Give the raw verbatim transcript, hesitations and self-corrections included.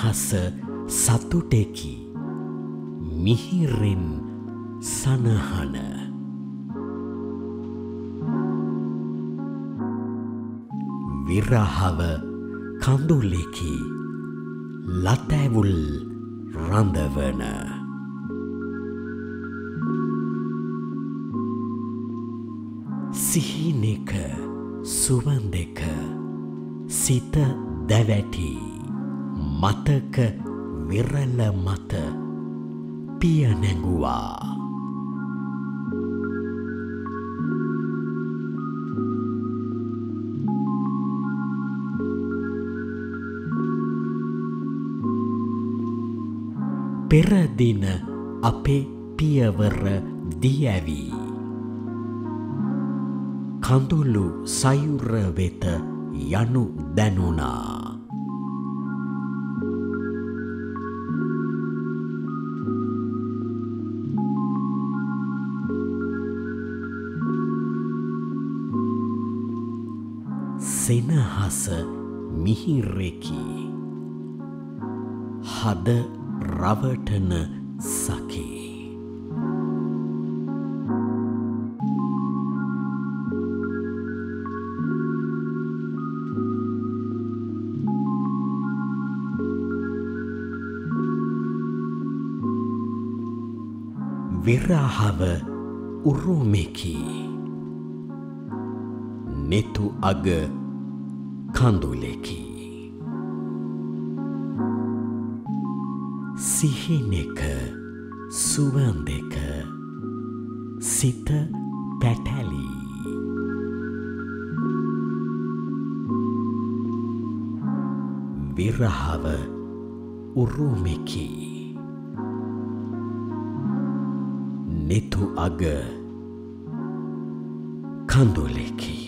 සෙනහස සතුටෙකි මිහිරෙන් සනහන විරහව කඳුලෙකි ලතැවුල් රඳවන සිහිනෙක සුවඳෙක සිත දැවැටි මතක විරල මත පිය නැඟුවා පෙරදින අපේ පියවර දියැවි කඳුළු සයුර වෙත යනු දැනුණා සෙනහස මිහිරෙකි හද රවටන සකේ විරහව උරුමෙකි නෙතු අග කඳුලෙකි සිහිනෙක සුවඳෙක සිත පැටලි විරහව උරුමෙකි නෙතු අග කඳුලෙකි